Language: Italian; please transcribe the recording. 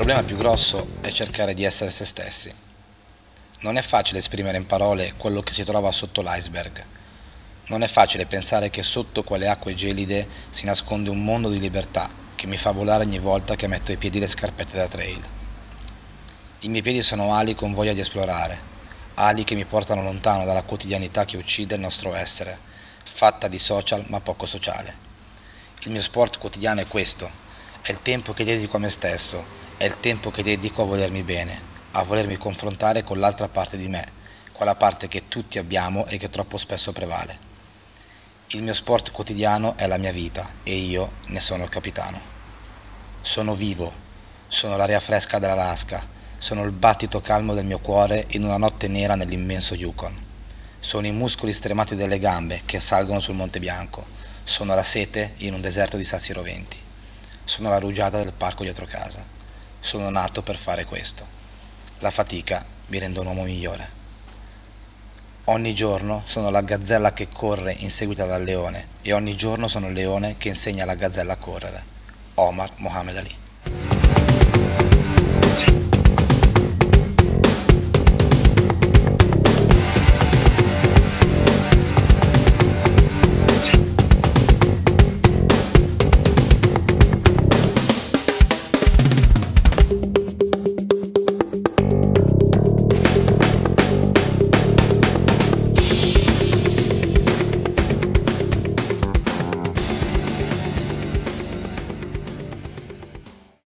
problema più grosso è cercare di essere se stessi. Non è facile esprimere in parole quello che si trova sotto l'iceberg. Non è facile pensare che sotto quelle acque gelide si nasconde un mondo di libertà che mi fa volare ogni volta che metto ai piedi le scarpette da trail. I miei piedi sono ali con voglia di esplorare, ali che mi portano lontano dalla quotidianità che uccide il nostro essere, fatta di social ma poco sociale. Il mio sport quotidiano è questo, è il tempo che dedico a me stesso, è il tempo che dedico a volermi bene, a volermi confrontare con l'altra parte di me, quella parte che tutti abbiamo e che troppo spesso prevale. Il mio sport quotidiano è la mia vita e io ne sono il capitano. Sono vivo, sono l'aria fresca dell'Alaska, sono il battito calmo del mio cuore in una notte nera nell'immenso Yukon. Sono i muscoli stremati delle gambe che salgono sul Monte Bianco, sono la sete in un deserto di sassi roventi. Sono la rugiada del parco dietro casa. Sono nato per fare questo. La fatica mi rende un uomo migliore. Ogni giorno sono la gazzella che corre inseguita dal leone e ogni giorno sono il leone che insegna alla gazzella a correre. Omar Mohamed Ali.